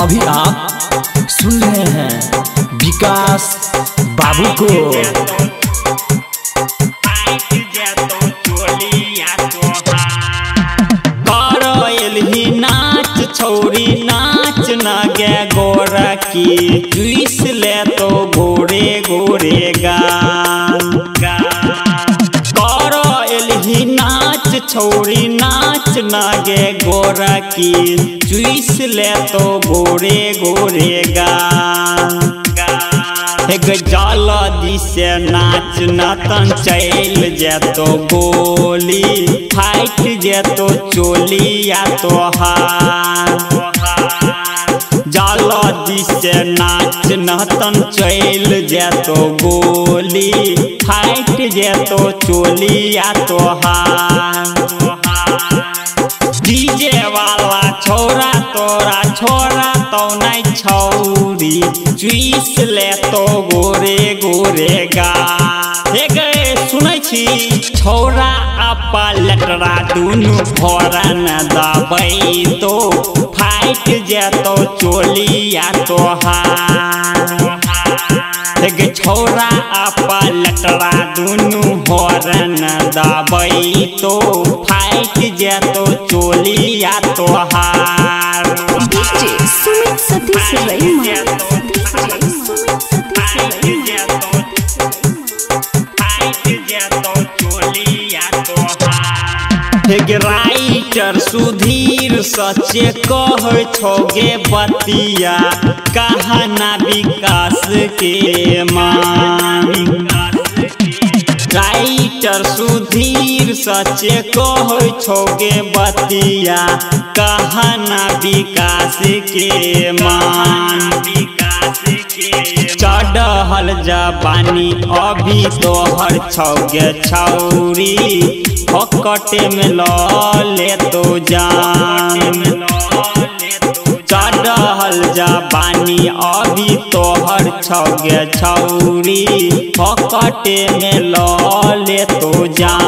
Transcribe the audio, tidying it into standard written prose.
अभी आप सुन रहे हैं विकास बाबू को। ही नाच छौरी नाच ना गे गोरा की जुइस ले तो गोरे गोरे गा ही नाच छौरी नाच ना गे गोरा की जुइस ले तो गोरे गोरे गा जल दिसे नाच नतन चल जेतो गोली फाइट जेतो चोली या तो जल दिसे नाच नतन चल जेतो गोली फाइट जेतो चोली या तो डीजे वाला छोरा तोरा छोरा तो नहीं छौरी जुइस ले तो गोरे गोरे गा हे गए सुनै छी छौरा आपा लटरा दुनु भरा न दबै तो फाइट जेतो चोली या तो हे छौरा आपा लटरा दुनु भरा न दबै तो फाइट जेतो चोली या तो डीजे सुमित सतीश रईमा राइटर सुधीर सचे कह छोगे बतिया कहना विकास के मान राइटर सुधीर सचे कह छोगे बतिया कहना विकास के मान चढ़ल जबानी अभी तोहर छौगे छौरी फकटे में ले तो जान चढ़ल जबानी अभी तोहर छौगे छौरी फकटे में ले तो जान।